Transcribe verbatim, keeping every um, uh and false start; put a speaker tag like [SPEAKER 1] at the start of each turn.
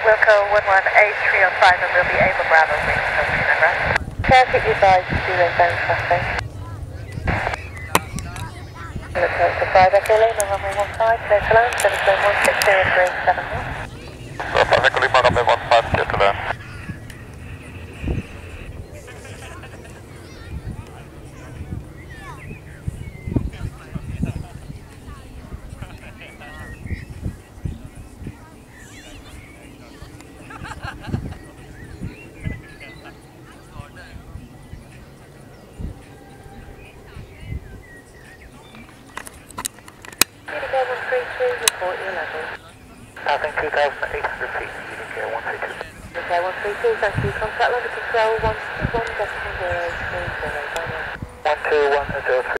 [SPEAKER 1] Wilco one one eight three oh five and we'll be able Bravo wing something, right? Traffic advised to do inbound traffic. Wilco to five Echo Lima, runway one five, clear to land, seven seven one six zero three seven one.
[SPEAKER 2] So five Echo Lima, runway one five, clear to land.
[SPEAKER 1] Unico one three two, report your level.
[SPEAKER 2] Passing two thousand eight hundred feet, Unico one three two.
[SPEAKER 1] Unico one three two, thank you. Contact level control one two one decimal zero three zero, bye now.
[SPEAKER 2] one two one zero three.